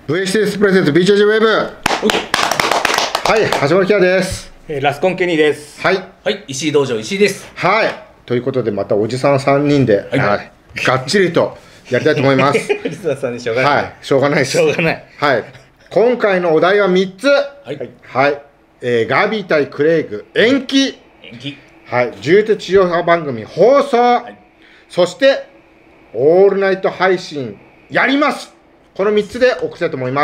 VHTS プレゼント BJJ ウェブ。はい、橋本キアです。 ラスコンケニーです。 はい。 はい、石井道場石井です。 はい。ということで、またおじさん3人で、がっちりとやりたいと思います。 おじさんでしょうがない。 はい、しょうがないです。 しょうがない。 はい。今回のお題は3つ。 はい。 はい。ガビー対クレイグ延期。 延期。 はい。重鉄地上波番組放送。はい、そして、オールナイト配信やります。この3つで送りたいと思います。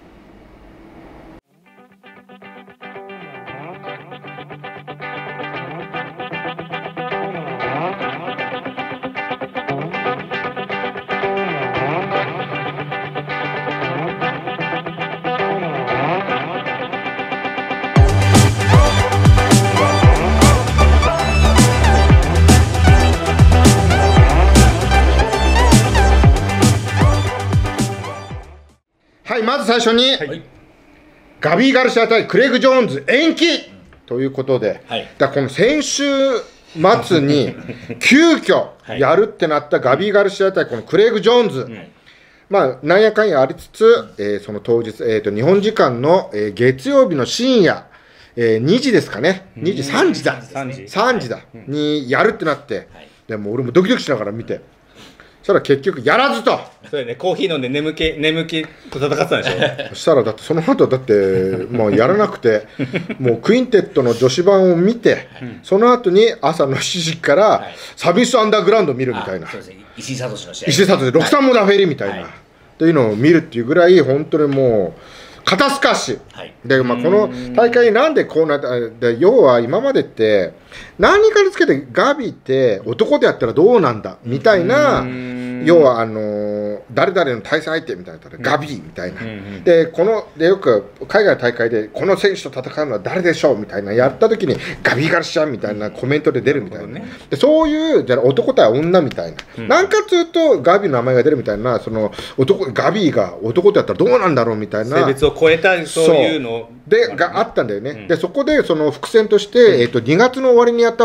はい、まず最初に、はい、ガビー・ガルシア対クレイグ・ジョーンズ延期ということで、はい、だこの先週末に急遽やるってなったガビー・ガルシア対このクレイグ・ジョーンズ、はい、まあなんやかんやありつつ、その当日、日本時間の、月曜日の深夜、2時ですかね、2時3時だ3時だ、にやるってなって、はい、でも俺もドキドキしながら見て。そしたら結局やらずと。 そうやね、コーヒー飲んで眠気と戦ってたんでしょ。 そしたらだってその後だってもうやらなくてもうクインテッドの女子版を見て、その後に朝の7時からサビスアンダーグラウンドを見るみたいな、 石井聡の試合、 石井聡で63もダフェリみたいな、というのを見るっていうぐらい本当にもう肩透かし、で、まあ、この大会なんでこうなったで、要は今までって何かにつけてガビーって男でやったらどうなんだみたいな、要は誰々の対戦相手みたいなガビーみたいな、でよく海外の大会でこの選手と戦うのは誰でしょうみたいなやった時にガビーガルシアみたいなコメントで出るみたいな、でそういうじゃ男対女みたいな、なんかずっとガビーの名前が出るみたいな、そのガビーが男とやったらどうなんだろうみたいな性別を超えたそういうのがあったんだよね。でそこでその伏線として、2月の終わりにやった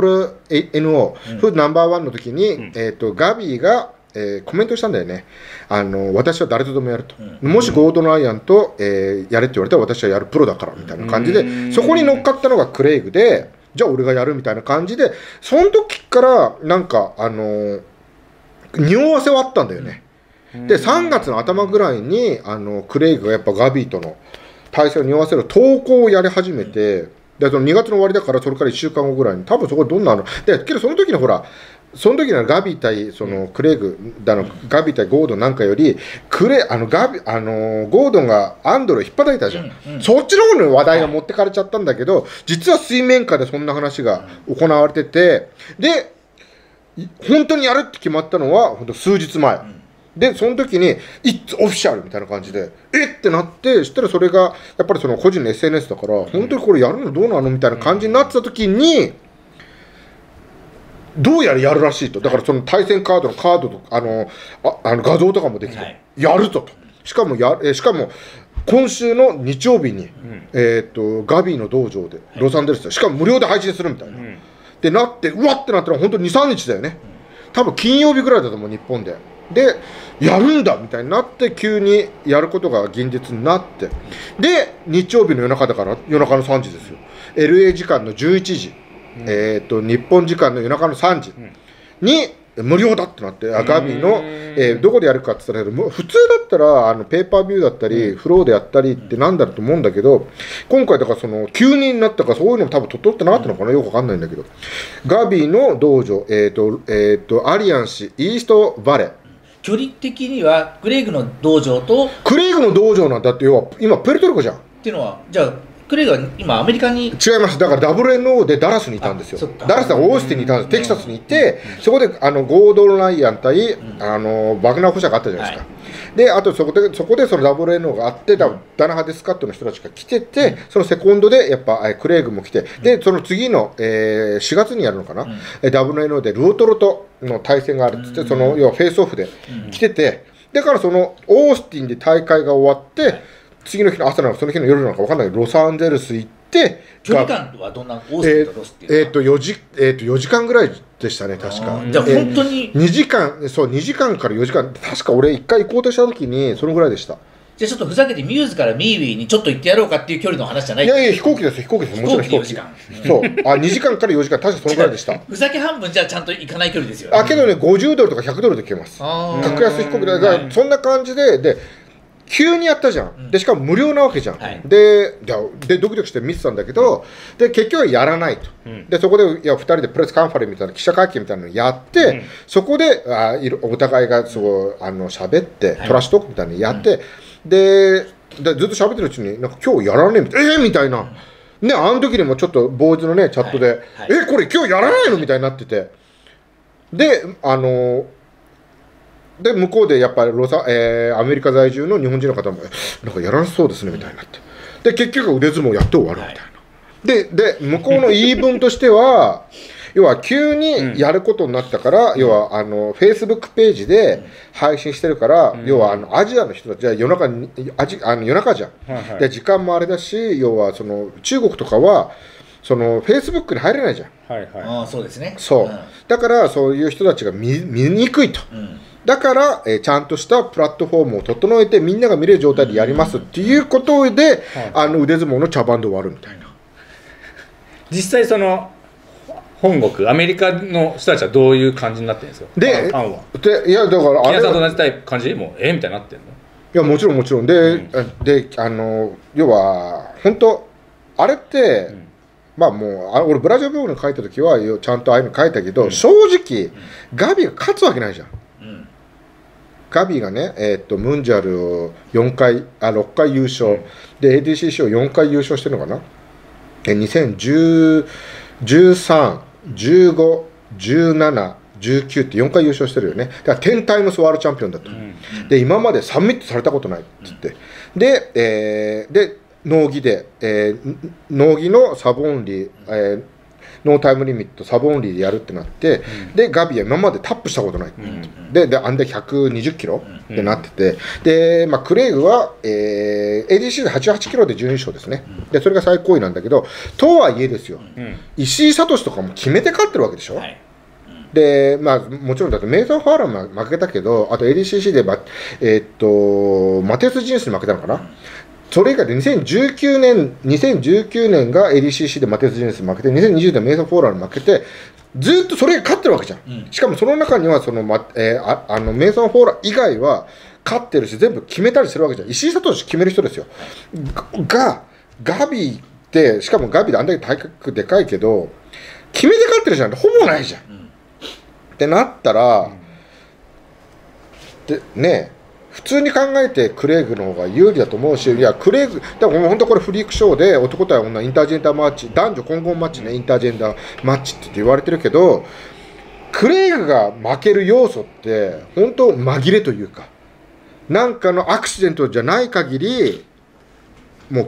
WNO、フードナンバーワンの時に、ガビーがコメントしたんだよね。私は誰とでもやると、もしゴードン・ライアンと、やれって言われたら私はやるプロだからみたいな感じで、そこに乗っかったのがクレイグで、じゃあ俺がやるみたいな感じで、その時からなんか匂わせはあったんだよね。で3月の頭ぐらいにクレイグがやっぱガビーとの対戦を匂わせる投稿をやり始めて、でその2月の終わりだからそれから1週間後ぐらいに多分そこでどんなでけどその時のほらその時のガビー対そのクレイグガビー対ゴードンなんかよりゴードンがアンドルを引っ叩いたじゃん、そっちの方の話題が持ってかれちゃったんだけど、実は水面下でそんな話が行われてて、で本当にやるって決まったのは本当数日前、でその時に「It's official」みたいな感じで「えっ!」てなって、そしたらそれがやっぱりその個人の SNS だから、本当にこれやるのどうなのみたいな感じになってた時に、どうやらやるらしいと。だからその対戦カードと画像とかもできて、やると。しかも今週の日曜日に、ガビーの道場でロサンゼルスでしかも無料で配信するみたいな、でなって、うわってなったら本当に 2,3 日だよね。多分金曜日ぐらいだと思う、日本で。でやるんだみたいになって、急にやることが現実になって、で日曜日の夜中だから夜中の3時ですよ、 LA 時間の11時、日本時間の夜中の3時に無料だってなって、ガビーの、どこでやるかって言ったら、普通だったらペーパービューだったり、フローでやったりってなんだろうと思うんだけど、今回だからその急になったから、そういうのも多分取ってなかったのかな、よくわかんないんだけど、ガビーの道場、アリアン市イーストバレー、 距離的にはクレイグの道場とクレイグの道場なんだって、要は今プエルトリコじゃんっていうのは、じゃあクレイグは今アメリカに違います。だから WNO でダラスにいたんですよ。ダラスはオースティンにいたんです。テキサスにいて、そこでゴードン・ライアン対バグナー保社があったじゃないですか。であとそこでその WNO があって、ダナハデスカットの人たちが来てて、そのセコンドでやっぱクレイグも来て、でその次の4月にやるのかな、WNO でルオトロとの対戦があるっつって、その要はフェイスオフで来てて、だからそのオースティンで大会が終わって、次の日の朝なのかその日の夜なのか分かんないけど、ロサンゼルス行って、 距離感はどんな、オースティンとロスっていうのは 4時間ぐらいでしたね、確か。 じゃあ本当に 2時間、そう、2時間から4時間、確か俺1回行こうとした時にそのぐらいでした。 じゃあちょっとふざけてミューズからミーウィーにちょっと行ってやろうかっていう距離の話じゃない。 いやいや、飛行機ですよ、飛行機です。もちろん飛行機。 飛行機そう。2時間から4時間、確かそのぐらいでした。 ふざけ半分じゃちゃんと行かない距離ですよね。 けどね、50ドルとか100ドルで行けます。格安飛行機で、そんな感じで、急にやったじゃん。で、しかも無料なわけじゃん。で、ドキドキして見てたんだけど、で、結局はやらないと。で、そこで、2人でプレスカンファレンスみたいな記者会見みたいなのをやって、そこで、お互いが喋って、トラッシュトークみたいなのやって、で、ずっと喋ってるうちに、なんか今日やらねえみたいな、みたいな。ね、あの時にもちょっとボーイズのね、チャットで、これ今日やらないのみたいになってて。で、で、向こうでやっぱりアメリカ在住の日本人の方も、なんかやらなそうですね、みたいになって。で、結局腕相撲やって終わるみたいな。で、向こうの言い分としては、要は急にやることになったから、要はFacebook ページで配信してるから、要はアジアの人たちは夜中じゃん。で、時間もあれだし、要は中国とかは、Facebook に入れないじゃん。 そうですね。 そう。だから、そういう人たちが見にくいと。だから、ちゃんとしたプラットフォームを整えて、みんなが見れる状態でやりますっていうことで、腕相撲の茶番で終わるみたいな。 実際本国アメリカの人たちはどういう感じになってるんですか。 いや、だからあれさんと同じタイプ感じもみたいになってるの。 いや、もちろんもちろんで、要は本当あれって、まあもう俺ブラジルブログに書いた時はちゃんとああいうの書いたけど、正直ガビが勝つわけないじゃん。ガビがね、ムンジャルを6回優勝、で ADCC を4回優勝してるのかな。2013、15、17、19って4回優勝してるよね。だから10タイムスワールドチャンピオンだと。で、今までサミットされたことないって言って。で、農技のサブオンリー、ノータイムリミット、サブオンリーでやるってなって、で、ガビは今までタップしたことない。で、あんで120キロってなってて、で、クレイグは、ADC で88キロで準優勝ですね。で、それが最高位なんだけど、とはいえですよ、石井聡とかも決めて勝ってるわけでしょ。で、もちろんだってメイソン・ファーラーも負けたけど、あと ADCC でマテウス・ジンスに負けたのかな。それ以外で2019年が ADCC でマテウス・ジンスに負けて、2020年でメイソン・フォーラーに負けて、ずっとそれが勝ってるわけじゃん。しかもその中にはメイソン・フォーラー以外は勝ってるし、全部決めたりするわけじゃん。石井聡決める人ですよ。ガビって、しかもガビであんだけ体格でかいけど、決めて勝ってるじゃん。ほぼないじゃん。ってなったら、でね、普通に考えてクレイグの方が有利だと思うし、いや、クレイグ、だから本当これフリークショーで男対女インタージェンダーマッチ、男女混合マッチね、インタージェンダーマッチって言われてるけど、クレイグが負ける要素って本当紛れというか、なんかのアクシデントじゃない限り、もう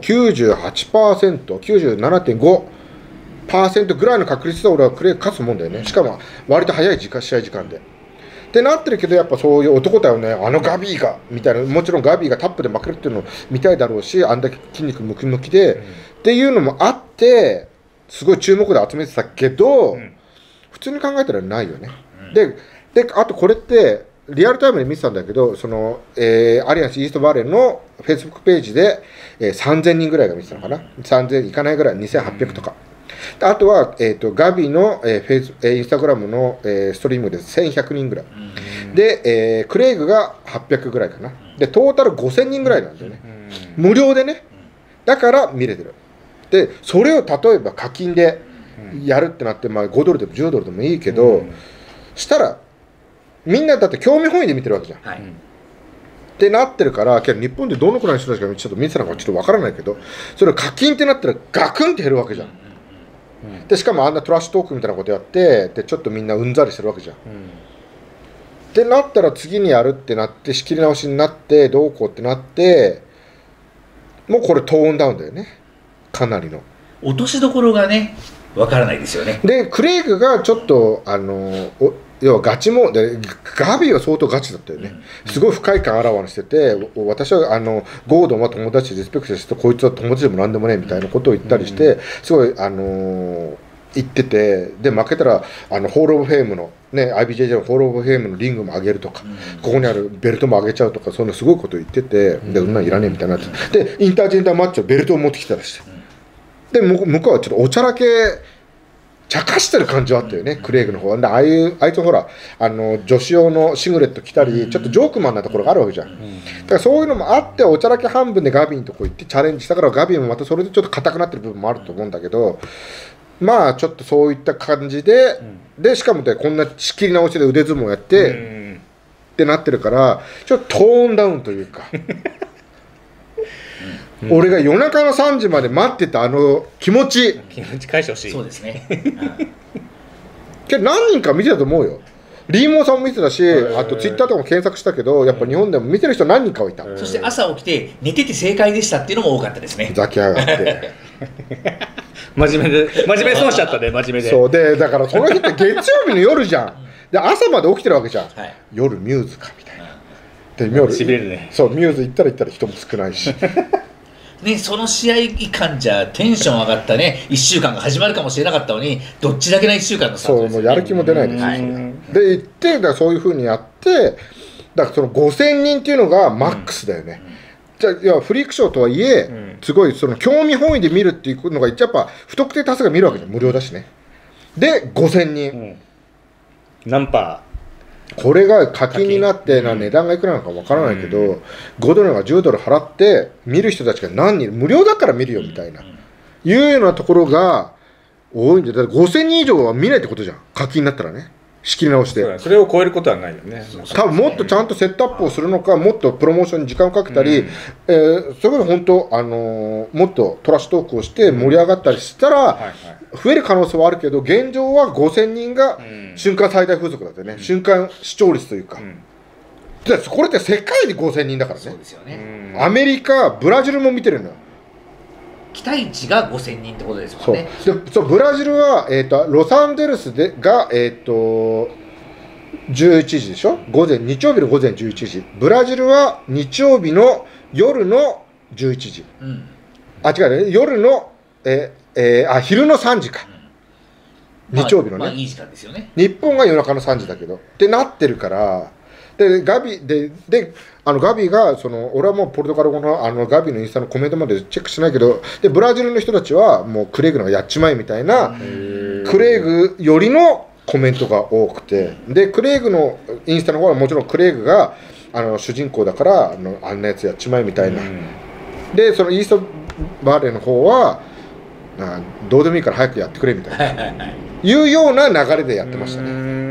98%、97.5% ぐらいの確率で俺はクレイグ勝つもんだよね。しかも割と早い試合時間で。ってなってるけど、やっぱそういう男だよね、ガビーがみたいな、もちろんガビーがタップで負けるっていうのを見たいだろうし、あんだけ筋肉ムキムキで、っていうのもあってすごい注目で集めてたけど、普通に考えたらないよね。であとこれってリアルタイムで見てたんだけど、アリアンスイーストバレーのフェイスブックページで、3000人ぐらいが見てたのかな、3000いかないぐらい、2800とか。あとは、ガビの、インスタグラムの、ストリームで1100人ぐらい。で、クレイグが800ぐらいかな。で、トータル5000人ぐらいなんだよね。無料でね。だから見れてる。で、それを例えば課金でやるってなって、5ドルでも10ドルでもいいけど、したら、みんなだって興味本位で見てるわけじゃん。ってなってるから、日本でどのくらいの人たちがちょっと見てたのかちょっとわからないけど、それ課金ってなったらガクンって減るわけじゃん。でしかもあんなトラッシュトークみたいなことやってでちょっとみんなうんざりしてるわけじゃん。ってなったら次にやるってなって仕切り直しになってどうこうってなってもうこれトーンダウンだよね、かなりの落としどころがねわからないですよね。 でクレイグがちょっと要はガチもでガビは相当ガチだったよね、すごい不快感あらわにしてて、私はゴードンは友達リスペクトしてこいつは友達でもなんでもねみたいなことを言ったりして、すごい行ってて、で負けたらホール・オブ・フェームのね IBJJ のホール・オブ・フェームのリングも上げるとか、ここにあるベルトも上げちゃうとか、そんなすごいこと言ってて、でそんなんいらねえみたいになってでインタージェンターマッチをベルトを持ってきたらして、で向こうはちょっとおちゃらけ茶化してる感じはあったよね、クレイグの方は。であいつほら女子用のシングレット着たり、ちょっとジョークマンなところがあるわけじゃん。だからそういうのもあっておちゃらけ半分でガビのとこ行ってチャレンジしたから、ガビもまたそれでちょっと硬くなってる部分もあると思うんだけど、まあちょっとそういった感じで、でしかもこんな仕切り直しで腕相撲やって、ってなってるから、ちょっとトーンダウンというか俺が夜中の3時まで待ってた気持ち返してほしい。 そうですね。 けど何人か見てたと思うよ。リーモンさんも見てたし、あとツイッターとかも検索したけど、やっぱ日本でも見てる人何人かはいた。 そして朝起きて寝てて正解でしたっていうのも多かったですね。 ザキ上がって真面目そうしちゃったね、真面目で。 そうで、だからその日って月曜日の夜じゃん。で朝まで起きてるわけじゃん、夜ミューズかみたいな。で夜しびれるね。 そうミューズ行ったら人も少ないしね、その試合間じゃテンション上がったね1週間が始まるかもしれなかったのに、どっちだけな1週間のスタートですよね。 そうもうやる気も出ないですし、で行ってだからそういうふうにやって、だからその5000人っていうのがマックスだよね。じゃあいやフリークショーとはいえ、すごいその興味本位で見るっていうのがやっぱ不特定多数が見るわけじゃん、無料だしね。で5000人、 何パーこれが課金になって値段がいくらなのかわからないけど、5ドルが10ドル払って見る人たちが何人無料だから見るよみたいな、いうようなところが多いんで、だって5000人以上は見ないってことじゃん、課金になったらね、仕切り直して。 それを超えることはないよね。 多分もっとちゃんとセットアップをするのか、もっとプロモーションに時間をかけたり、それこそ本当、もっとトラッシュトークをして盛り上がったりしたら増える可能性はあるけど、現状は5000人が瞬間最大風速だってね、瞬間視聴率というか、でこれって世界で5000人だからね。 そうですよね。 アメリカブラジルも見てるのよ。 期待値が5000人ってことですもんね。 そうブラジルは、ロサンゼルスが、11時でしょ、日曜日の午前11時、ブラジルは日曜日の夜の11時、あ違うね、夜の、昼の3時か、日曜日のね、 いい時間ですよね。 日本が夜中の3時だけどってなってるから。でガビが俺はもうポルトガル語のガビのインスタのコメントまでチェックしないけど、でブラジルの人たちはもうクレイグのがやっちまえみたいな、クレイグよりのコメントが多くて、でクレイグのインスタの方はもちろんクレイグが主人公だからあんなやつやっちまえみたいな、でそのイーストバーレーの方はどうでもいいから早くやってくれみたいないうような流れでやってましたね。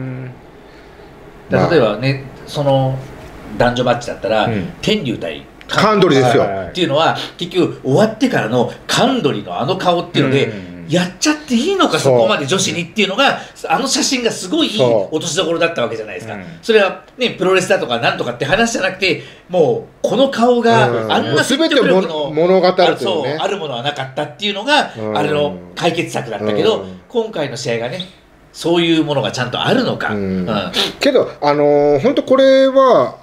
例えばね、その男女マッチだったら、天竜対カンドリですよっていうのは結局終わってからのカンドリの顔っていうので、やっちゃっていいのかそこまで女子にっていうのが、写真がすごいいい落としどころだったわけじゃないですか。それはねプロレスだとかなんとかって話じゃなくて、もうこの顔があんな説得力の物語るというね、 あるものはなかったっていうのがあれの解決策だったけど、今回の試合がねそういうものがちゃんとあるのか。 けど本当これは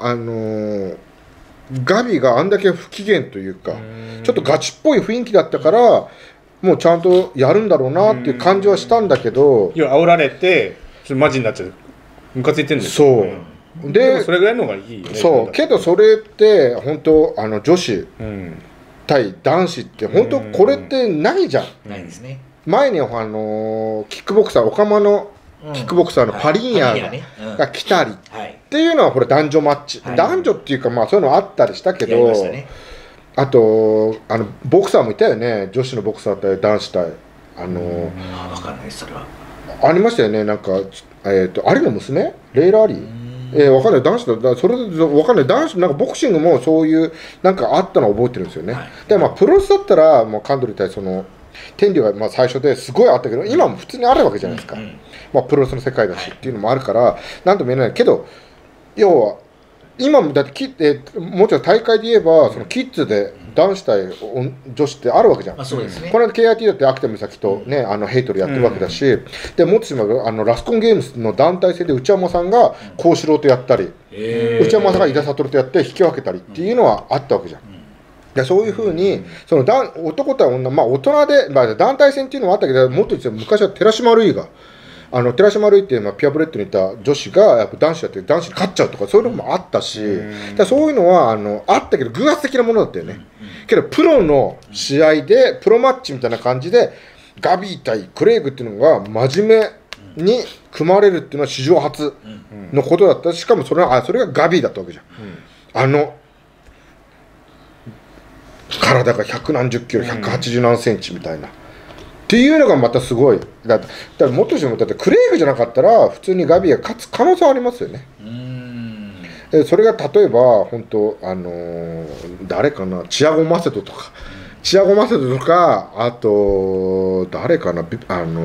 ガビがあんだけ不機嫌というか、ちょっとガチっぽい雰囲気だったから、もうちゃんとやるんだろうなっていう感じはしたんだけど、 要は煽られてちょっとマジになっちゃう、ムカついてるんですよ。そうでそれぐらいの方がいいよね。 そうけどそれって本当女子対男子って本当これってないじゃん。 ないですね。 前にキックボクサーオカマのキックボクサーのパリンヤーが来たりっていうのはこれ男女マッチ、男女っていうかまあそういうのあったりしたけど、あとボクサーもいたよね、女子のボクサー対男子対分かんないそれはありましたよね。なんかアリの娘レイラ・アリわかんない、男子だそれでわかんない、男子なんかボクシングもそういうなんかあったのを覚えてるんですよね。でまあプロレスだったらもうカンドリ対天竜がまあ最初ですごいあったけど、今も普通にあるわけじゃないですか。まあプロレスの世界だしっていうのもあるから何とも言えないけど、要は今もだってもちろん大会で言えばそのキッズで男子対女子ってあるわけじゃん。この間 KIT だって秋田美咲とねヘイトルやってるわけだし、でもっとしまラスコンゲームスの団体戦で内山さんが幸四郎とやったり、内山さんが井田悟とやって引き分けたりっていうのはあったわけじゃん。 でそういうふうに、その男と女、まあ大人で、まあ、団体戦っていうのはあったけど、もっと言って昔は寺島瑠衣が、寺島瑠衣っていう、まあ、ピュアブレッドにいた女子がやっぱ男子やって男子に勝っちゃうとかそういうのもあったし、だそういうのはあったけど偶発的なものだったよね。けどプロの試合でプロマッチみたいな感じでガビー対クレイグっていうのが真面目に組まれるっていうのは史上初のことだった。しかもそれがガビーだったわけじゃん。体が百何十キロ、180何センチみたいな。っていうのがまたすごい。だからもっとしても、だってクレイグじゃなかったら、普通にガビが勝つ可能性はありますよね。それが例えば、本当、誰かな、チアゴ・マセドとか、あと、誰かな、ブ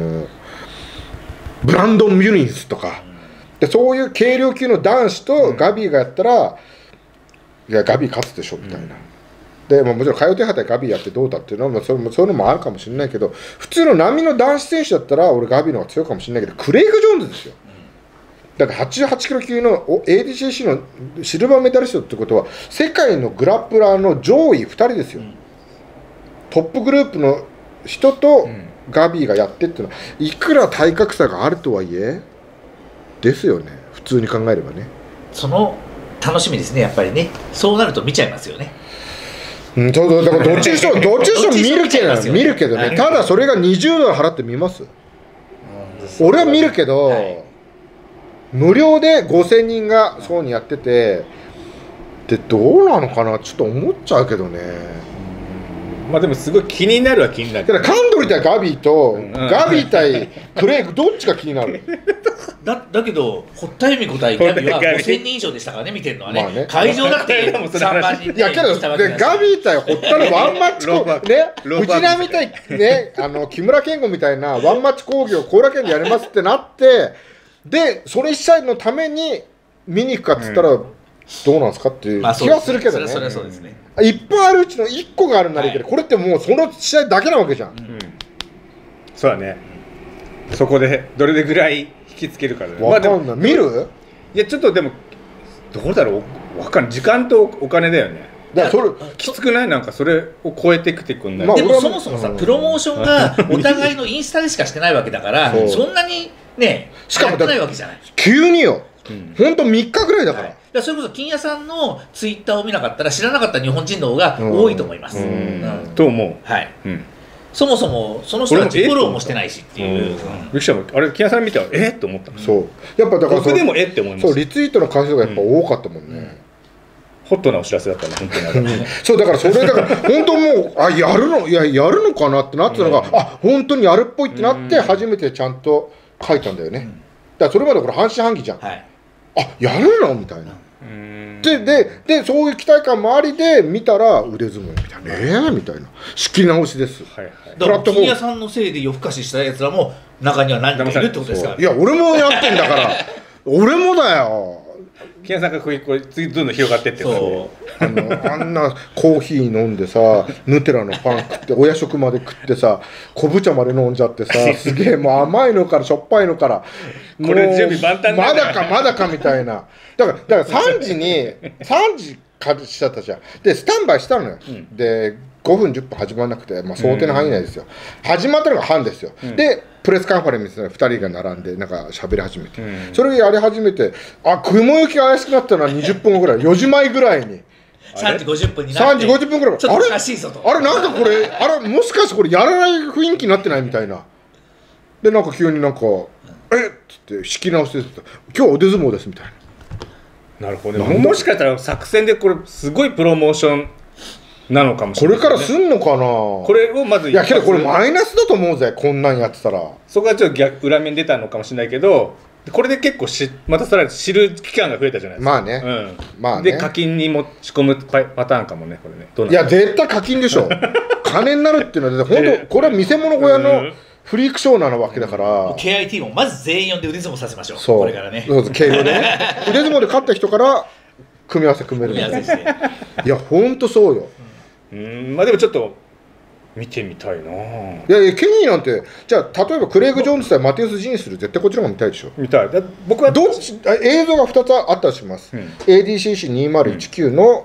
ランドン・ミュニンスとか、でそういう軽量級の男子とガビがやったら、いや、ガビ勝つでしょ、みたいな。でもちろん、カヨテハ対ガビやってどうだっていうのは、そういうのもあるかもしれないけど、普通の波の男子選手だったら、俺、ガビの方が強いかもしれないけど、クレイグ・ジョーンズですよ。だから88キロ級の ADCC のシルバーメダリストってことは、世界のグラップラーの上位2人ですよ。トップグループの人とガビがやってっていうのは、いくら体格差があるとはいえ、ですよね、普通に考えればね。 その楽しみですね、やっぱりね。そうなると見ちゃいますよね。 だからどっちにしろ見るけどね。ただそれが20ドル払って見ます。俺は見るけど、無料で5000人がそうにやってて、でどうなのかなちょっと思っちゃうけどね。 まあでもすごい気になるは気になる。 だからカンドリ対ガビーと、ガビー対クレイグどっちが気になる？ だけど堀田恵美子対ガビは5000人以上でしたからね、見てるのはね。会場だって3万人。 いやけどガビー対堀田のワンマッチね、藤波対ね、木村健吾みたいなワンマッチ講義を後楽園でやりますってなって、でそれ一切のために見に行くかっつったらどうなんですかっていう気はするけどね。 それはそうですね。 いっぱいあるうちの1個があるんならいいけど、これってもうその試合だけなわけじゃん。 そうだね。そこでどれぐらい引きつけるかで。 わかんない。見る？ いやちょっとでもどうだろう。わかんない。時間とお金だよね。 だからそれきつくない？なんかそれを超えてくんない。 でもそもそもさ、プロモーションがお互いのインスタでしかしてないわけだから、そんなにね、 しかもやってないわけじゃない。 急によ。ほんと3日ぐらいだから。 それこそ金谷さんのツイッターを見なかったら知らなかった日本人の方が多いと思います。 と思う。 はい。そもそもその人たちフォローもしてないしっていう。 びっくりしたもん。あれ金谷さん見たらと思った。 そう。やっぱだから僕でもって思います。 そうリツイートの回数がやっぱ多かったもんね。 ホットなお知らせだったね本当に。 そうだからそれだから本当もうやるのかなってなってたのが、本当にやるっぽいってなって初めてちゃんと書いたんだよね。だからそれまでこれ半信半疑じゃん。やるのみたいな。でそういう期待感もありで見たら腕相撲みたいなみたいな仕切り直しです。 だから金谷さんのせいで夜更かししたやつらも中には何人もいるってことですから。 いや俺もやってんだから俺もだよ。 金谷さんがこれ次どんどん広がってってあんなコーヒー飲んでさヌテラのパン食って親食まで食ってさ昆布茶まで飲んじゃってさすげえもう甘いのからしょっぱいのからこれ準備万端まだかみたいなだから3時からしちゃったじゃん。でスタンバイしたのよ。で5分10分始まらなくて、想定の範囲内ですよ。始まったのが半ですよ。でプレスカンファレンスで2人が並んでなんか喋り始めて、それをやり始めて雲行きが怪しくなったのは20分後ぐらい4時前ぐらいに 3時50分になって 3時50分ぐらいちょっとおかしいぞとあれなんかこれもしかしてこれやらない雰囲気になってないみたいなでなんか急になんかっつって仕切り直して今日腕相撲ですみたいな。なるほどね。もしかしたら作戦でこれすごいプロモーションなのかもしれない、 これからすんのかな。 これをまずいやけどこれマイナスだと思うぜこんなんやってたら。 そこはちょっと裏面出たのかもしれないけどこれで結構またさらに知る期間が増えたじゃないですか。まあね、で課金に持ち込むパターンかもねこれね。 いや絶対課金でしょ金になるっていうのは本当これは見せ物小屋のフリークショーなわけだから、 KIT もまず全員呼んで腕相撲させましょう。これからね敬語でね腕相撲で勝った人から組み合わせ組める。いやほんとそうよ。 まあでもちょっと見てみたいな。いやケニーなんてじゃあ例えばクレイグ・ジョーンズ対マテウス・ジーンする絶対こっちの方が見たいでしょ。 見たい。僕はどっち映像が2つあったとします。ADCC2019 の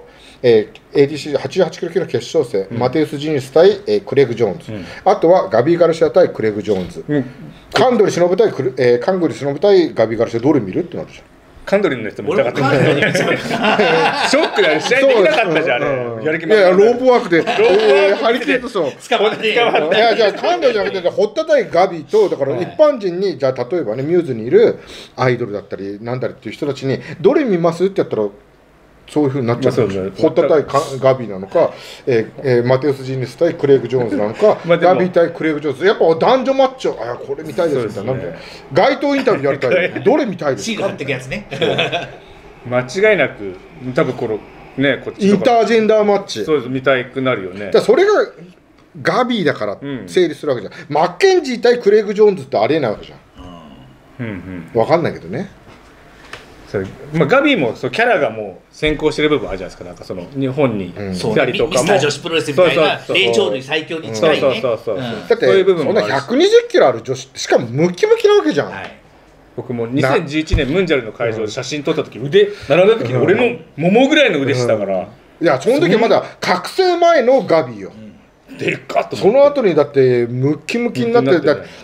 ADCC88 キロ級の決勝戦、マテウス・ジニス対、クレグ・ジョーンズ、あとはガビー・ガルシア対クレグ・ジョーンズ、カンドリ忍対ガビー・ガルシア、どれ見るってなるじゃん。 カンドリの人も見たかったショックだよ、試合できなかったじゃん、あれ。やる気満々。 ロープワークで、ハリケーンとそう。 捕まって。 いや、じゃあ、カンドリじゃなくて、堀田対ガビーと、だから一般人に、じゃあ、例えばね、ミューズにいるアイドルだったり、なんだりっていう人たちに、どれ見ますってやったら、そういうふうになっちゃう。堀田対ガビーなのか、マテウス・ジニス対クレイグ・ジョーンズなのか、ガビー対クレイグ・ジョーンズ、やっぱ男女マッチョ、これ見たいですみたいな、街頭インタビューやりたい、どれ見たいですか。 シール貼ってくやつね。 間違いなく、多分このね、こっちインタージェンダーマッチ。 そうです、見たくなるよね。 それがガビーだから成立するわけじゃん。マッケンジー対クレイグ・ジョーンズってありえないわけじゃん。分かんないけどね。 ガビーもキャラがもう先行してる部分あるじゃないですか。なんかその日本に来たりとかも、 ミスター女子プロレスみたいな霊長類最強に近いね。 だってそんな120キロある女子、しかもムキムキなわけじゃん。 僕も2011年ムンジャルの会場で写真撮った時、腕並んだ時に俺のももぐらいの腕したから、いやその時まだ覚醒前のガビーよ。 でっかっとその後にだってムキムキになって、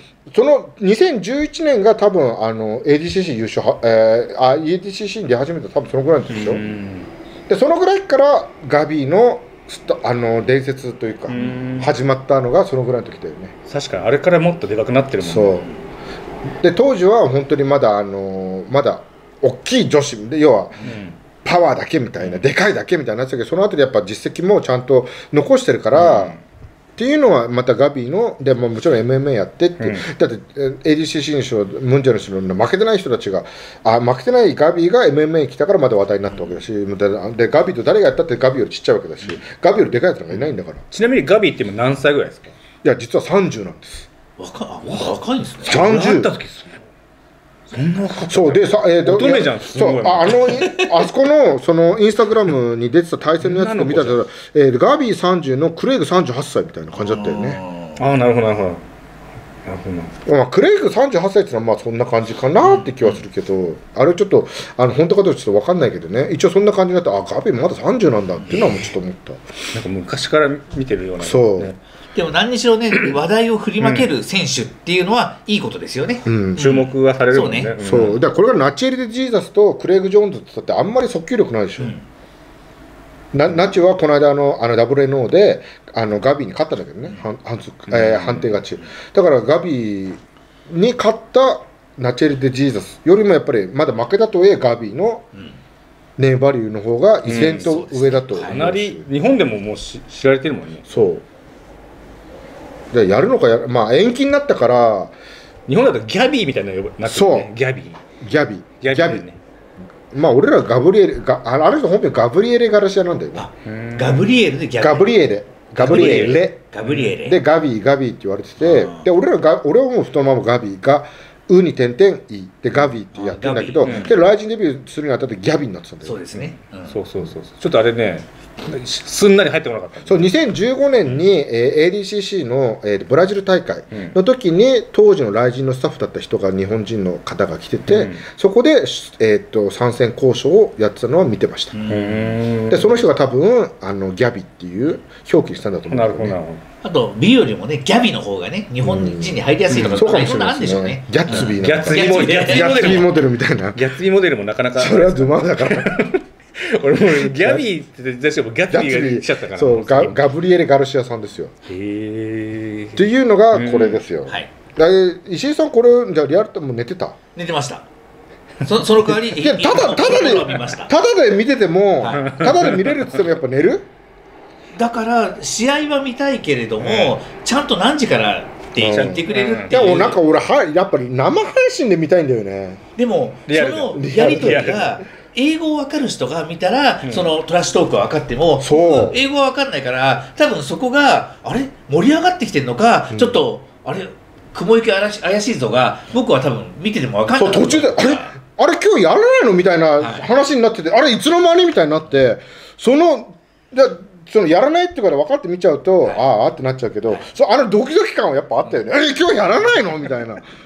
その2011年が多分ADCC 優勝ADCC に出始めた多分そのぐらいなんですよ。でそのぐらいからガビーの伝説というか始まったのがそのぐらいの時だよね。 確かにあれからもっとでかくなってるもんね。 そうで当時は本当にまだまだ大きい女子で、要はパワーだけみたいな、でかいだけみたいなやつだけど、その後でやっぱ実績もちゃんと残してるから、っていうのはまたガビーのでもちろん MMA やってって、だって ADCC にしろムンジャルにしろ負けてない人たちが負けてないガビーが MMA に来たからまだ話題になったわけだし、でガビーと誰がやったってガビーよりちっちゃいわけだし、ガビーよりでかいやつなんかいないんだから。 ちなみにガビーって今何歳ぐらいですか。いや実は30なんです。 若いんですね。 30。 そんな若かった。 そうで乙女じゃん。 そうあそこのそのインスタグラムに出てた対戦のやつを見たら、ガビー30のクレイグ38歳みたいな感じだったよね。 なるほどなるほど。クレイグ38歳っていうのはまあそんな感じかなって気はするけど、あれちょっと本当かどうかちょっと分かんないけどね、一応そんな感じになって、ガビーまだ30なんだっていうのはもうちょっと思った。 なんか昔から見てるような、ね。 そう。 でも何にしろね、話題を振りまける選手っていうのはいいことですよね。 注目はされるもんね。 そうだからこれがナチエル・デ・ジーザスとクレイグ・ジョーンズって言ったってあんまり速球力ないでしょ。ナチはこの間WNO でガビーに勝ったんだけどね、判定勝ち。だからガビーに勝ったナチエル・デ・ジーザスよりもやっぱりまだ負けたとはいえガビーのネーバリューの方が依然と上だと思う。 かなり日本でももう知られてるもんね。 そうでやるのかまあ延期になったから日本だとギャビーみたいなのなってるね。ギャビーね。 まあ俺らガブリエレあの人本名ガブリエレ・ガルシアなんだよね。 ガブリエルでギャビー。 ガブリエレでガビーって言われてて、で俺はもうそのままガビーがウに点々イでガビーってやってるんだけど、けどライジンデビューするにあたってギャビーになってたんだよ。 そうですね。 そうちょっとあれねすんなり入ってこなかった。 そう2015年に、ADCC の、ブラジル大会の時に当時のライジンのスタッフだった人が日本人の方が来てて、そこで、参戦交渉をやってたのは見てました。でその人が多分ギャビっていう表記にしたんだと思うんだよね。なるほど。 あとビよりもねギャビの方がね日本人に入りやすいとか、 そうかもしれなないですね。ギャッツビーモデルみたいな。 ギャッツビーモデルもなかなか。 それはドゥマだから。 俺もギャビーって出してもギャッツビーが来ちゃったから。 そうガブリエレ・ガルシアさんですよ。っていうのがこれですよ。石井さんこれじゃあリアルタイム寝てた？ 寝てました。その代わりただで見ててもただで見れるって言ってもやっぱ寝る？ だから試合は見たいけれども、ちゃんと何時からって言ってくれるっていう。 でもなんか俺やっぱり生配信で見たいんだよね。 でもそのやり取りが英語を分かる人が見たら、そのトラッシュトークは分かっても、英語は分かんないから多分そこがあれ盛り上がってきてるのか、ちょっとあれ雲行き怪しいぞが僕は多分見てても分かんない。 途中であれ今日やらないのみたいな話になってて、あれいつの間にみたいになって、そのやらないってから分かって見ちゃうと、ああってなっちゃうけど、ドキドキ感はやっぱあったよね。今日やらないのみたいな。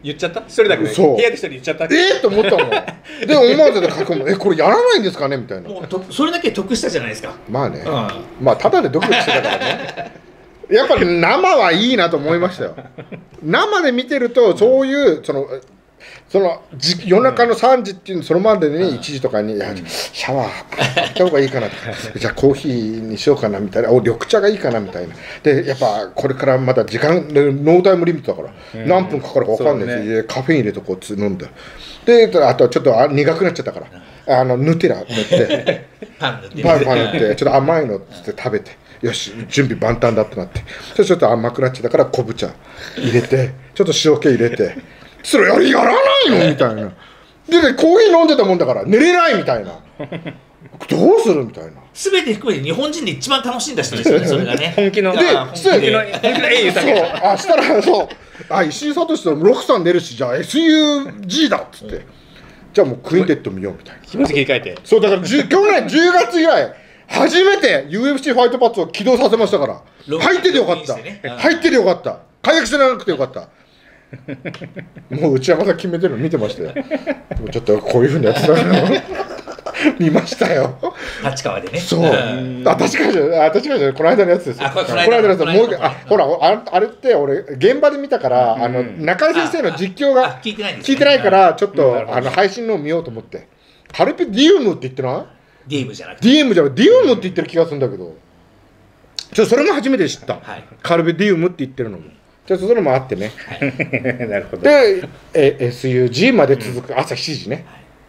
言っちゃった？一人だけ、部屋で一人言っちゃった？ と思ったもん。で思わずで書くもん、これやらないんですかねみたいな。 もうそれだけ得したじゃないですか。 まあね、まあただでドキドキしてたからね。やっぱり生はいいなと思いましたよ。生で見てるとそういうその夜中の3時っていうそのまでに1時とかにシャワー浴びた方がいいかなとか、じゃあコーヒーにしようかなみたいな、緑茶がいいかなみたいな。でやっぱこれからまだ時間ノータイムリミットだから何分かかるか分かんないです、ね、カフェイン入れとこう飲んで、であとちょっと苦くなっちゃったからヌテラ塗ってパン塗ってちょっと甘いのって食べて、よし準備万端だってなって、それちょっと甘くなっちゃったから昆布茶入れてちょっと塩気入れて、それやらないのみたいな。でね、コーヒー飲んでたもんだから寝れないみたいな。どうするみたいな。 全て含めて日本人で一番楽しんだ人ですよね、それがね。 本気の。で、 本気の英雄さんが。 したら石井聡とロクさん出るし、じゃあ SUG だっつって。じゃあもうクインテッド見ようみたいな。 気持ち切り替えて。 そうだから去年10月以来初めて UFC ファイトパッツを起動させましたから。入っててよかった。入っててよかかった。解約してなくてよかった。もう内山さん決めてるの見てましたよ。もうちょっとこういうふうにやってたの見ましたよ。 立川でね。 そう。立川じゃない、この間のやつですよ。この間のやつもうほらあれって俺現場で見たから中井先生の実況が聞いてないからちょっと配信のを見ようと思って。カルペディウムって言ってない？ ディウムじゃなくて。ディウムって言ってる気がするんだけど。それも初めて知った。カルペディウムって言ってるのも。じゃあそういうのもあってね。 なるほど。 で、SUG まで続く朝7時ね。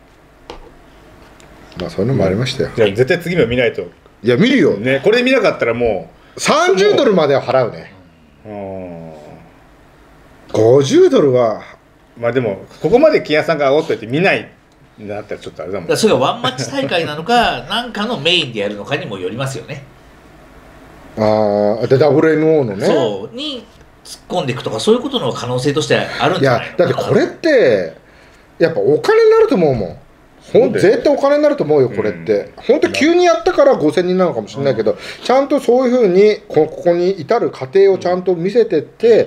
まあそういうのもありましたよ。 じゃあ絶対次も見ないと。 いや見るよ。 ね、これで見なかったらもう 30ドルまでは払うね。50ドルはまあでもここまで木屋さんが煽っといて見ないなったらちょっとあれだもん。 それがワンマッチ大会なのか何かのメインでやるのかにもよりますよね。 で WNO のね。 そうに突っ込んでいくとかそういうことの可能性としてあるんじゃないのかな。 いやだってこれってやっぱお金になると思うもん。絶対お金になると思うよこれって。本当急にやったから5000人なのかもしれないけど、ちゃんとそういうふうにここに至る過程をちゃんと見せてって、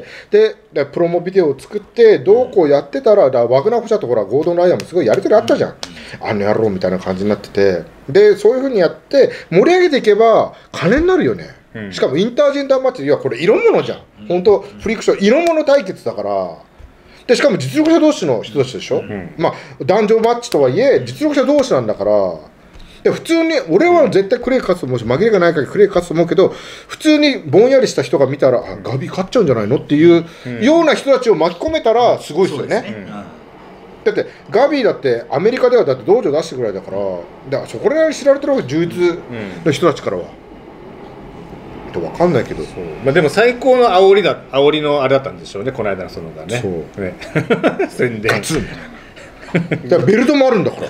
でプロモビデオを作ってどうこうやってたら、ワグナー・フシャとほらゴードン・ライアンもすごいやり取りあったじゃん、あの野郎みたいな感じになってて、でそういうふうにやって盛り上げていけば金になるよね。しかもインタージェンダーマッチ、いやこれ色物じゃん、本当フリクション色物対決だから。でしかも実力者同士の人たちでしょ、まあ男女マッチとはいえ実力者同士なんだから、で普通に俺は絶対クレイ勝つと思うし、紛れがない限りクレイ勝つと思うけど、普通にぼんやりした人が見たらガビ勝っちゃうんじゃないのっていうような人たちを巻き込めたらすごいですよね。だってガビだってアメリカではだって道場出してくらいだから、そこら辺知られてるわけ、充実の人たちからは。分かんないけど、 まあでも最高の煽りのあれだったんでしょうね、この間のそのがね。 そうね宣伝ガツンみたいな。だからベルトもあるんだから。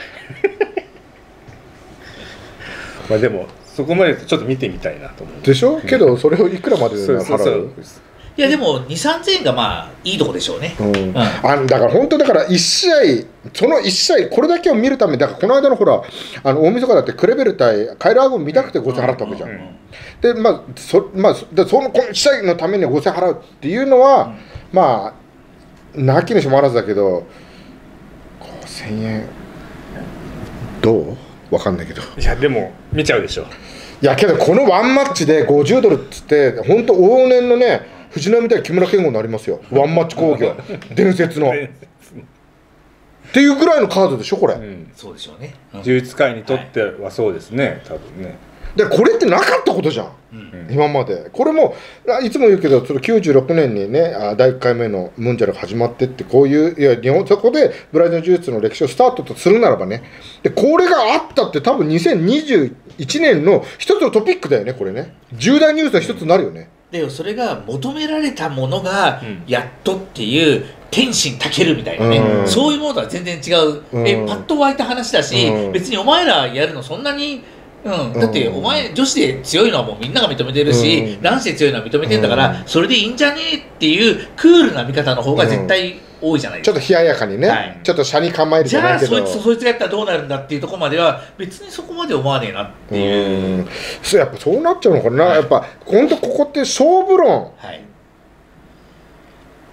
まあでもそこまでちょっと見てみたいなと思う。 でしょ、けどそれをいくらまでで払う？ いやでも2、3000円がまあいいとこでしょうね。 だから本当だから1試合その1試合これだけを見るために、だからこの間のほら大晦日だってクレベル対カイル・アゴン見たくて5000払ったわけじゃん。でこの試合のために5000払うっていうのは、まあなきにしもあらずだけど5000円どう？分かんないけど。 いやでも見ちゃうでしょ。 いやけどこのワンマッチで50ドルっつって本当往年のね藤波対木村健吾になりますよ、ワンマッチ興行伝説のっていうぐらいのカードでしょこれ。 そうでしょうね。 柔術界にとってはそうですね、多分ね。 でこれってなかったことじゃん、今まで。これもいつも言うけど、96年にね第1回目のムンジャルが始まってって、こういういや日本そこでブラジル柔術の歴史をスタートとするならばね、でこれがあったって多分2021年の一つのトピックだよねこれね。重大ニュースの一つになるよね。 でそれが求められたものがやっとっていう天心たけるみたいなね、そういうものとは全然違う、パッと湧いた話だし、別にお前らやるのそんなに、だってお前女子で強いのはもうみんなが認めてるし、男子で強いのは認めてるんだから、それでいいんじゃねえっていうクールな見方の方が絶対多いじゃないですか。 ちょっと冷ややかにね、ちょっと車に構えるじゃないけど、 じゃあそいつがやったらどうなるんだっていうところまでは別にそこまで思わねえなっていう。 やっぱそうなっちゃうのかな、やっぱ本当ここって勝負論、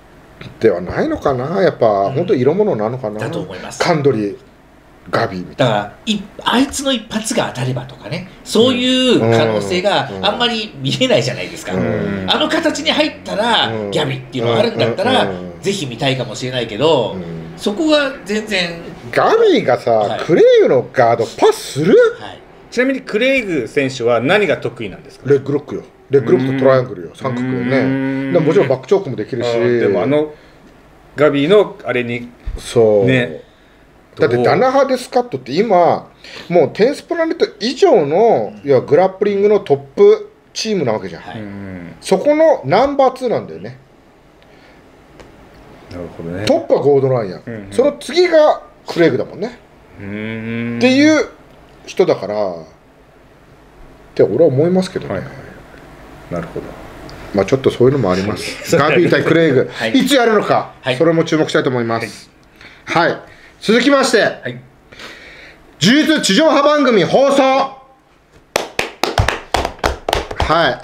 ではないのかな、やっぱ、本当色物なのかな。 だと思います。 カンドリガビーみたいな。 だからあいつの一発が当たればとかね、そういう可能性があんまり見えないじゃないですか。あの形に入ったらギャビっていうのがあるんだったらぜひ見たいかもしれないけど、そこが全然。 ガビーがさ、クレイグのガードパスする？ ちなみにクレイグ選手は何が得意なんですか？ レッグロックよ。レッグロックとトライアングルよ、三角よね。もちろんバックチョークもできるし。 でもガビーのあれにそうね。だってダナハ・デスカットって今もうテンスプラネット以上のいやグラップリングのトップチームなわけじゃん。そこのナンバー2なんだよね。 なるほどね。 トップはゴードランや、その次がクレイグだもんね。っていう人だからって俺は思いますけどね。 なるほど。 まあちょっとそういうのもあります。ガビー対クレイグ、いつやるのか、それも注目したいと思います。はい。続きまして、呪術地上波番組放送。はい、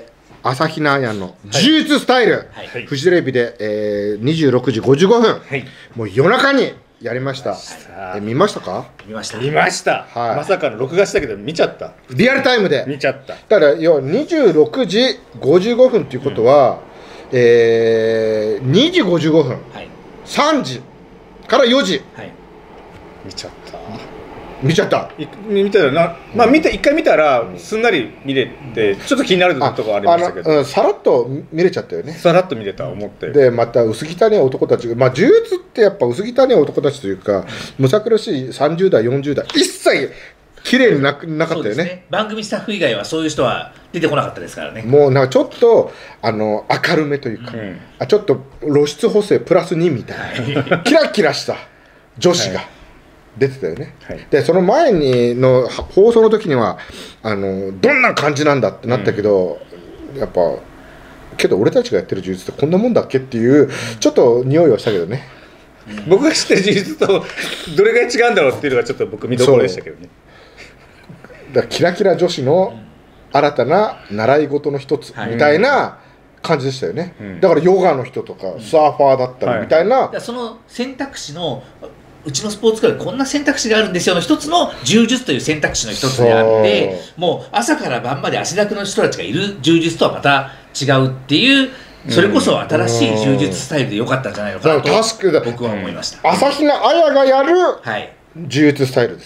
朝比奈彩の呪術スタイル、フジテレビで、26時55分、もう夜中にやりました。見ましたか？ 見ました。 見ました。まさかの録画したけど見ちゃった。 リアルタイムで見ちゃった。 だから要は26時55分っていうことは、2時55分、3時から4時、 見ちゃった。 見ちゃった。 見たらまあ一回見たらすんなり見れて、ちょっと気になるところありましたけど、 さらっと見れちゃったよね。 さらっと見れた思って。 でまた薄汚い男たちが、まあ呪術ってやっぱ薄汚い男たちというか、むさ苦しい30代40代一切綺麗になかったよね。 番組スタッフ以外はそういう人は出てこなかったですからね。 もうなんかちょっと明るめというか、ちょっと露出補正プラス2みたいなキラキラした女子が出てたよね。でその前の放送の時にはどんな感じなんだってなったけど、やっぱけど俺たちがやってる呪術ってこんなもんだっけっていうちょっと匂いはしたけどね。 僕が知ってる呪術とどれぐらい違うんだろうっていうのがちょっと僕見どころでしたけどね。 だからキラキラ女子の新たな習い事の一つみたいな感じでしたよね。だからヨガの人とかサーファーだったりみたいな、 その選択肢のうちのスポーツクラブこんな選択肢があるんですよの一つの柔術という選択肢の一つであって、もう朝から晩まで汗だくの人たちがいる柔術とはまた違うっていう、それこそ新しい柔術スタイルで良かったんじゃないのかなと僕は思いました。 朝比奈彩がやる柔術スタイルです。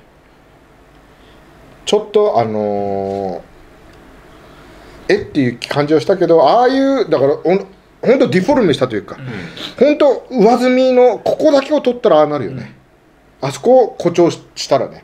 ちょっとっていう感じはしたけど、ああいうだから本当ディフォルメしたというか、本当上積みのここだけを取ったらああなるよね。あそこを誇張したらね。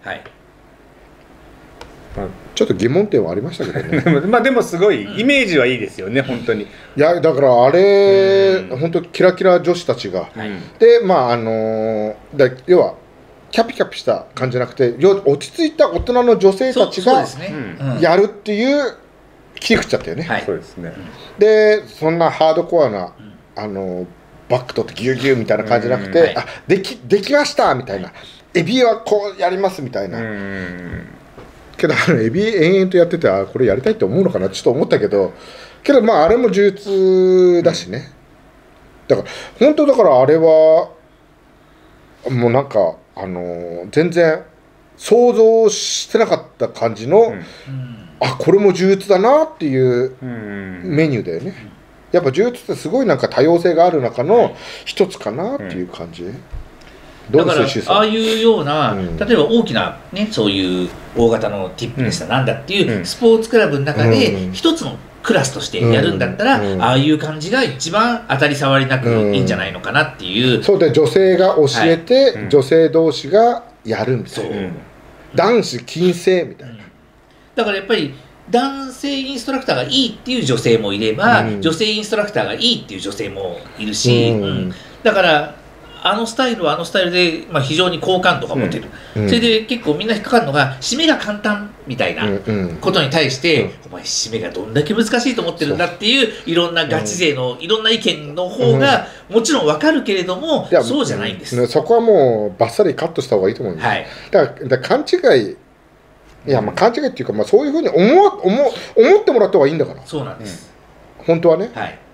ちょっと疑問点はありましたけどね。 まあでもすごいイメージはいいですよね、本当に。 いやだからあれ、本当キラキラ女子たちが、でまあ要はキャピキャピした感じじゃなくて、落ち着いた大人の女性たちがやるっていう切り口だったよね。 そうですね。 でそんなハードコアなバック取ってギューギューみたいな感じじゃなくて、できましたみたいな、エビはこうやりますみたいな。けどエビ延々とやってて、これやりたいって思うのかなちょっと思ったけど、まああれも呪術だしね。だから本当だからあれはもうなんか全然想像してなかった感じの、これも呪術だなっていうメニューだよね。やっぱ呪術ってすごいなんか多様性がある中の一つかなっていう感じ。 だからああいうような、例えば大きなね、そういう大型のティップネスだなんだっていうスポーツクラブの中で一つのクラスとしてやるんだったら、ああいう感じが一番当たり障りなくいいんじゃないのかなっていう。 そうで女性が教えて、女性同士がやるみたいな、男子禁制みたいな。 だからやっぱり男性インストラクターがいいっていう女性もいれば、女性インストラクターがいいっていう女性もいるし、だからあのスタイルはあのスタイルで、非常に好感度が持てる、それで結構みんな引っかかるのが締めが簡単みたいなことに対して、お前締めがどんだけ難しいと思ってるんだっていういろんなガチ勢のいろんな意見の方がもちろん分かるけれども、そうじゃないんです。 そこはもうバッサリカットした方がいいと思うんです。だから勘違い、勘違いっていうか、そういうふうに思ってもらった方がいいんだから。 そうなんです。 本当はね。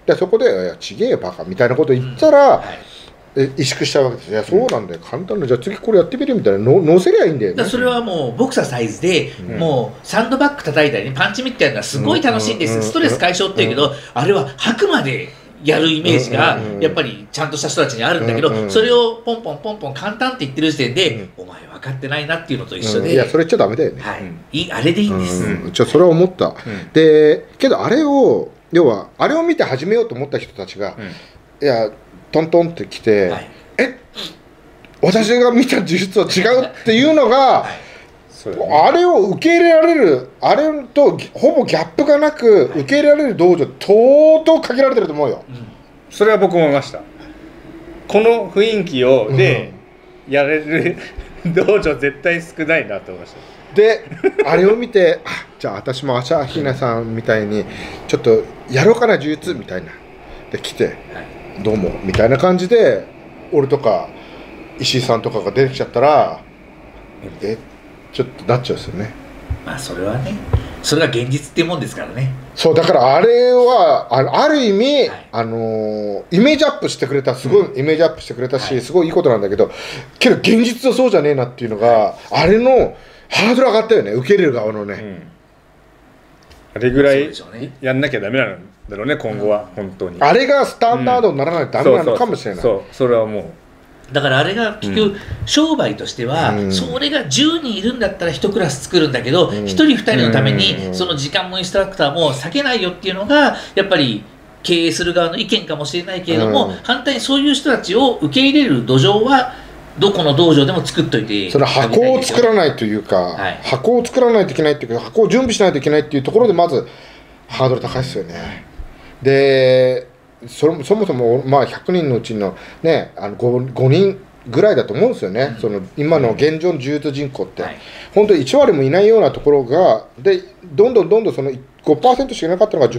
でそこで「いやちげえよバカ」みたいなこと言ったら、萎縮しちゃうわけです。いやそうなんだよ、簡単な、じゃあ次これやってみるみたいな乗せりゃいいんだよね。 それはもうボクサーサイズで、もうサンドバッグ叩いたり、ね、パンチミットやるのはすごい楽しいんです、ストレス解消っていうけど、あれは吐くまでやるイメージがやっぱりちゃんとした人たちにあるんだけど、それをポンポンポンポン簡単って言ってる時点で、お前分かってないなっていうのと一緒で、 いやそれ言っちゃダメだよね。 あれでいいんです。 それは思った。でけどあれを要はあれを見て始めようと思った人たちが、いやトントンって来て、私が見た呪術は違うっていうのが、あれを受け入れられる、あれとほぼギャップがなく受け入れられる道場、相当限られてると思うよ。 それは僕も思いました。この雰囲気をでやれる道場絶対少ないなと思いました。 であれを見てじゃあ私も朝比奈さんみたいにちょっとやろうかな呪術みたいなで来て、どうもみたいな感じで俺とか石井さんとかが出てきちゃったらちょっとなっちゃうんですよね。 まあそれはね、それが現実っていうもんですからね。 そうだからあれはある意味、イメージアップしてくれた、すごいイメージアップしてくれたし、すごいいいことなんだけど現実はそうじゃねえなっていうのが、あれのハードル上がったよね、受け入れる側のね。 あれぐらいやんなきゃダメなんだろうね今後は、本当に。 あれがスタンダードにならないとダメなのかもしれない。 それはもうだからあれが結局商売としては、それが10人いるんだったら1クラス作るんだけど、1人2人のためにその時間もインストラクターも避けないよっていうのがやっぱり経営する側の意見かもしれないけれども、反対にそういう人たちを受け入れる土壌はどこの道場でも作っといて、 その箱を作らないというか、箱を作らないといけないっていうか、箱を準備しないといけないっていうところでまずハードル高いですよね。でそもそもまあ100人のうちのね5人ぐらいだと思うんですよね、その今の現状の呪術人口って、本当に1割もいないようなところがでどんどんその 5% しかいなかったのが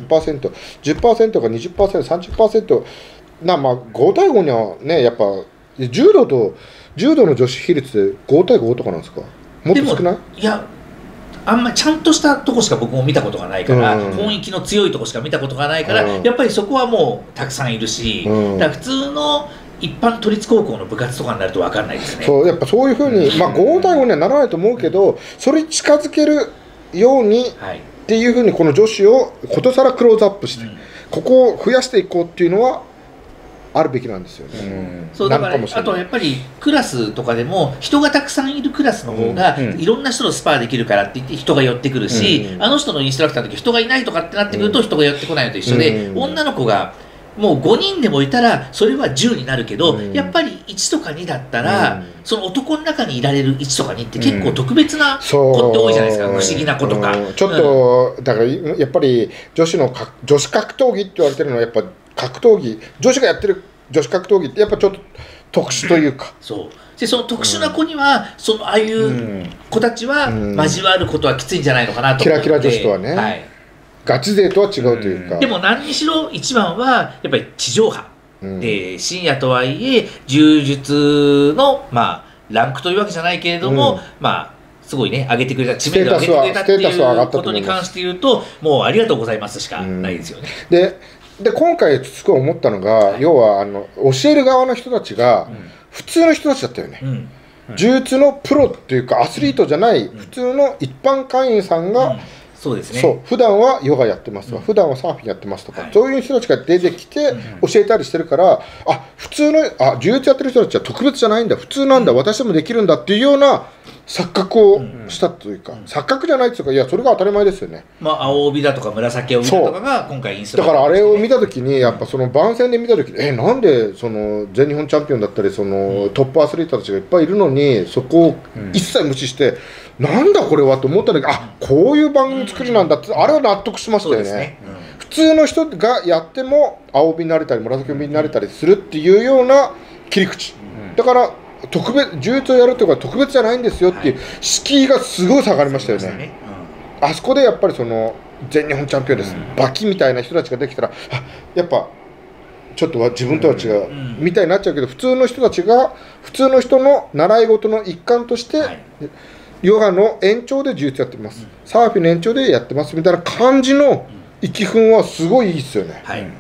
10%、10% が 20%、30% まあ5対5にはね、やっぱ柔道の女子比率で5対5とかなんですか、もっと少ない？ いやあんまりちゃんとしたとこしか僕も見たことがないから、本域の強いとこしか見たことがないから、やっぱりそこはもうたくさんいるし、だから普通の一般都立高校の部活とかになると分かんないですね。 そうやっぱそういうふうに、まあ5対5にはならないと思うけど、それに近づけるようにっていうふうにこの女子をことさらクローズアップして、ここを増やしていこうっていうのはあるべきなんですよね。 そうだからあとやっぱりクラスとかでも人がたくさんいるクラスの方がいろんな人とスパーできるからって言って人が寄ってくるし、あの人のインストラクターの時人がいないとかってなってくると人が寄ってこないのと一緒で、女の子がもう5人でもいたらそれは10になるけど、やっぱり1とか2だったらその男の中にいられる1とか2って結構特別な子って多いじゃないですか、不思議な子とか。 ちょっとだからやっぱり女子格闘技って言われてるのはやっぱ格闘技、女子がやってる女子格闘技ってやっぱちょっと特殊というか、 でその特殊な子には、ああいう子たちは交わることはきついんじゃないのかなと思って、 キラキラ女子とはね、ガチ勢とは違うというか、 でも何にしろ一番はやっぱり地上波、で深夜とはいえ柔術のまあランクというわけじゃないけれども、まあすごいね上げてくれた、知名度を上げてくれたっていうことに関して言うと、もうありがとうございますしかないですよね。 で今回すごい思ったのが、要は教える側の人たちが普通の人たちだったよね。柔術のプロっていうかアスリートじゃない普通の一般会員さんが、 そうですね、 普段はヨガやってますとか、普段はサーフィンやってますとか、そういう人たちが出てきて教えたりしてるから、普通の柔術やってる人たちは特別じゃないんだ、普通なんだ、私でもできるんだっていうような錯覚をしたというか、錯覚じゃないっていうか、いやそれが当たり前ですよね。 青帯だとか紫帯だとかが今回インストだからあれを見たときに、やっぱその番宣で見たときに、なんでその全日本チャンピオンだったりそのトップアスリートたちがいっぱいいるのに、そこを一切無視して、なんだこれはと思ったんだけど、こういう番組作りなんだって、あれは納得しましたよね。普通の人がやっても青帯になれたり紫帯になれたりするっていうような切り口、だから特別柔術をやるというか特別じゃないんですよっていう敷居がすごい下がりましたよね。あそこでやっぱりその全日本チャンピオンです、バキみたいな人たちができたら、やっぱちょっと自分とは違うみたいになっちゃうけど、普通の人たちが普通の人の習い事の一環として、ヨガの延長で柔術やってます、サーフィンの延長でやってますみたいな感じの息憤はすごいいいですよね。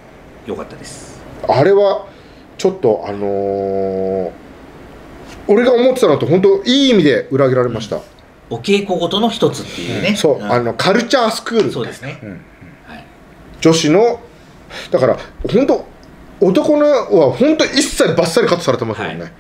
よかったです。 あれはちょっと俺が思ってたのと本当いい意味で裏切られました。 お稽古ごとの一つっていうね。 そう、カルチャースクール。 そうですね。 女子のだから本当男のは本当一切バッサリカットされてますもんね。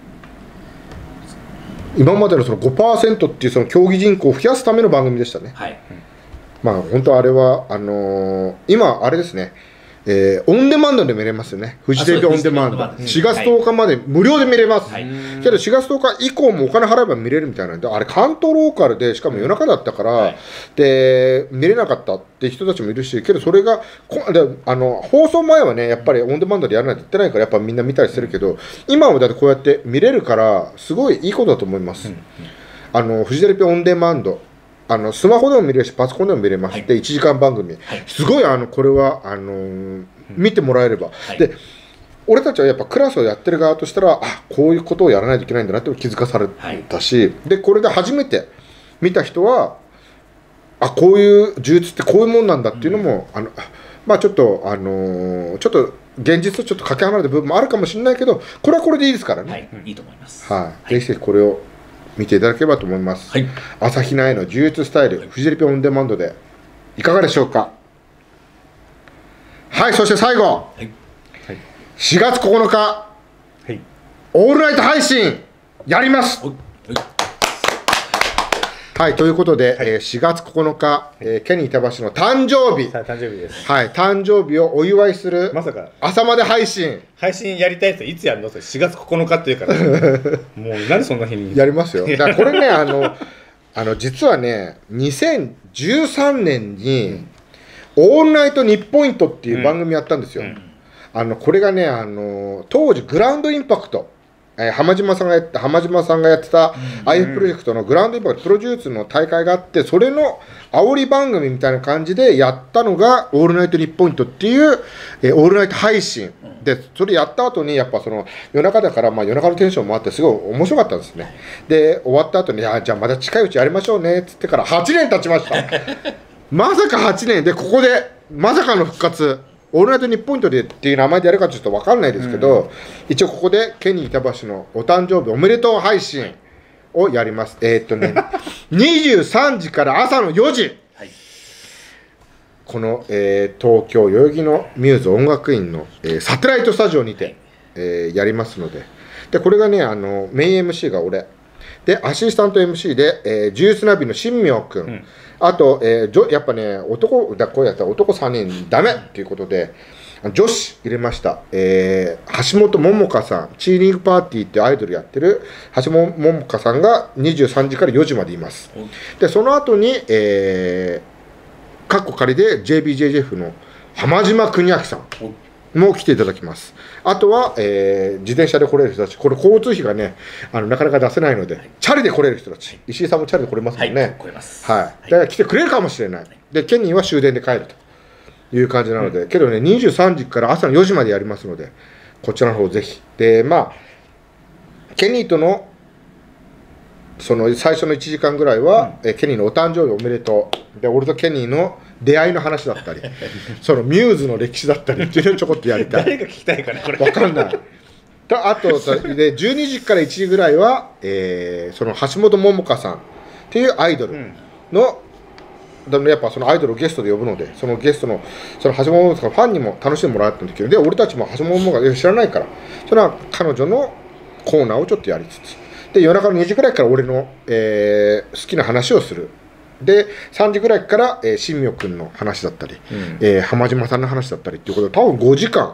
今までのその 5% っていうその競技人口を増やすための番組でしたね。まあ本当あれは今あれですね。オンデマンドで見れますよね。フジテレビオンデマンド。4月10日まで無料で見れます。けど4月10日以降もお金払えば見れるみたいなんで、あれ関東ローカルでしかも夜中だったから、で見れなかったって人たちもいるし、けどそれが放送前はねやっぱりオンデマンドでやらないと言ってないからやっぱみんな見たりするけど、今はだってこうやって見れるからすごいいいことだと思います。フジテレビオンデマンド。スマホでも見れるしパソコンでも見れます。で1時間番組、すごいこれは見てもらえれば、で俺たちはやっぱクラスをやってる側としたらこういうことをやらないといけないんだなって気づかされたし、でこれで初めて見た人はこういう呪術ってこういうもんなんだっていうのも、まあちょっと現実とちょっとかけ離れた部分もあるかもしれないけど、これはこれでいいですからね。 いいと思います。 ぜひぜひこれを見ていただければと思います。朝比奈への呪術スタイル、フジテレビオンデマンドでいかがでしょうか。そして最後、4月9日、オールナイト配信やります。ということで、4月9日、ケニー板橋の誕生日、誕生日をお祝いする朝まで配信やりたいっていつやるの？4月9日っていうからもう何そんな日にやりますよ。だからこれね実はね2013年に「オールナイトニッポイント」っていう番組やったんですよ。これがね当時グラウンドインパクト浜島さんがやってた IF プロジェクトのグラウンドインパクトプロデュースの大会があって、それの煽り番組みたいな感じでやったのが「オールナイトニッポイント」っていうオールナイト配信で、それやった後にやっぱその夜中だから、夜中のテンションもあってすごい面白かったんですね。で終わった後にじゃあまた近いうちやりましょうねっつってから8年経ちましたまさか8年でここでまさかの復活、オールナイトニッポイントでっていう名前でやるかちょっと分かんないですけど、一応ここでケニー板橋のお誕生日おめでとう配信をやります。23時から朝の4時、この、東京代々木のミューズ音楽院の、サテライトスタジオにて、やりますので、これがねメイン MC が俺でアシスタント MC で、呪術ナビの新明くん、あと、やっぱねこうやったら男3人ダメっていうことで女子入れました。橋本桃香さん、チーリングパーティーってアイドルやってる橋本桃香さんが23時から4時までいます。でその後にカッコ仮で JBJJF の浜島邦明さんも来ていただきます。あとは、自転車で来れる人たち、これ交通費がねなかなか出せないのでチャリで来れる人たち、石井さんもチャリで来れますもんね。だから来てくれるかもしれない。でケニーは終電で帰るという感じなので、けどね23時から朝の4時までやりますので、こちらの方ぜひ。でケニーとのその最初の1時間ぐらいは、ケニーのお誕生日おめでとうで、俺とケニーの出会いの話だったりそのミューズの歴史だったりっていうのをちょこっとやりたい。 誰が聞きたいかなこれ分かんない。あとで12時から1時ぐらいは、その橋本桃香さんっていうアイドルの、やっぱそのアイドルをゲストで呼ぶので、そのゲストのその橋本桃香さんファンにも楽しんでもらったんだけど、で俺たちも橋本桃香知らないから、それは彼女のコーナーをちょっとやりつつ、で夜中の2時ぐらいから俺の、好きな話をする。で3時ぐらいから、新明君の話だったり、浜島さんの話だったりっていうことで、多分5時間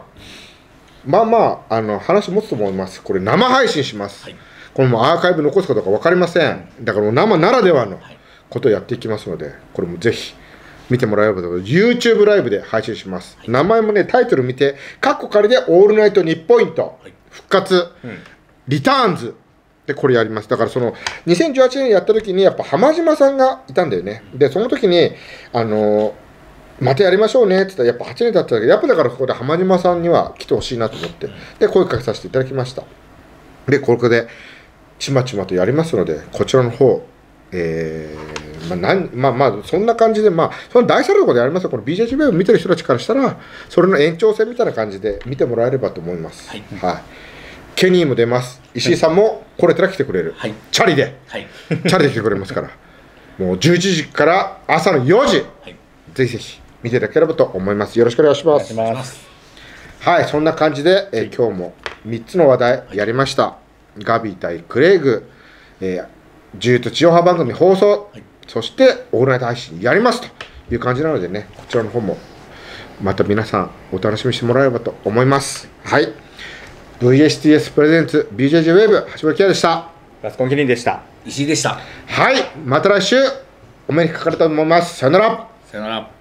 話持つと思います。これ生配信します。これもアーカイブ残すかどうか分かりません。だから生ならではのことをやっていきますので、これもぜひ見てもらえればと思います。 YouTube ライブで配信します。名前もねタイトル見てカッコ仮でオールナイトニッポイント復活、リターンズでこれやります。だからその2018年やった時にやっぱ浜島さんがいたんだよね。でその時にまたやりましょうねって言ったらやっぱ8年経ったけど、やっぱだからここで浜島さんには来てほしいなと思って、で声かけさせていただきました。でここでちまちまとやりますので、こちらの方、 まあそんな感じで、その大事なところでやりますよ。この BJJ を見てる人たちからしたらそれの延長線みたいな感じで見てもらえればと思います。はい、ケニーも出ます。石井さんもこれから来てくれる、チャリで、チャリで来てくれますからもう11時から朝の4時、ぜひぜひ見ていただければと思います。よろしくお願いします。はい、そんな感じで、今日も3つの話題やりました。ガビー対クレイグ、自由と地上波番組放送、そしてオールナイト配信やりますという感じなのでね、こちらの方もまた皆さんお楽しみにしてもらえればと思います。はい、VSTS プレゼンツ BJJ ウェーブ、橋本圭でした。 ガスコンキリンでした。 石井でした。 はい、また来週お目にかかると思います。さよなら。 さよなら。